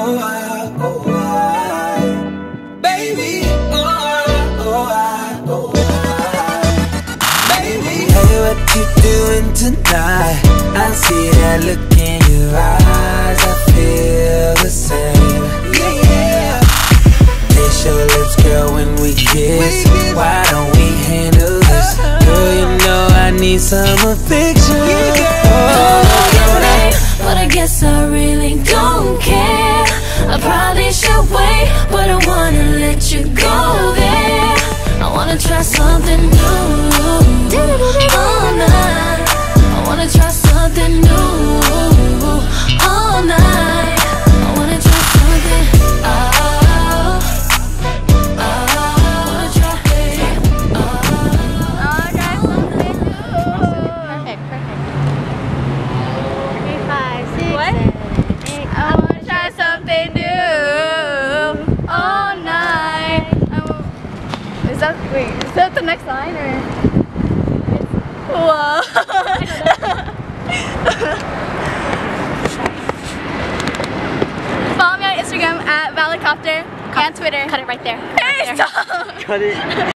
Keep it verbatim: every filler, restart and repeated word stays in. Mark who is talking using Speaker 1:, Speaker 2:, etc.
Speaker 1: oh I, oh I, baby, oh I, oh I, oh I, baby. Hey, what you doing tonight? I see that look in your eyes, I feel the same. Yeah, yeah. Kiss your lips, girl, when we kiss. Why don't we handle this? Girl, you know I need some affection.
Speaker 2: But I guess I really don't care. I probably should wait, but I wanna let you go there. I wanna try something new all night. I wanna try something new all night. I wanna try something. Oh, oh, I wanna try it. Oh,
Speaker 3: Oh, try something new. Perfect, perfect. Three, five, six,
Speaker 4: What?
Speaker 3: seven, eight. I wanna try something new all night. I will- Is that wait? Is that the next line or? Whoa! Follow me on Instagram at Valerie and Twitter.
Speaker 4: Cut,
Speaker 3: Twitter.
Speaker 4: cut it right there.
Speaker 3: Hey, stop!
Speaker 5: Cut it.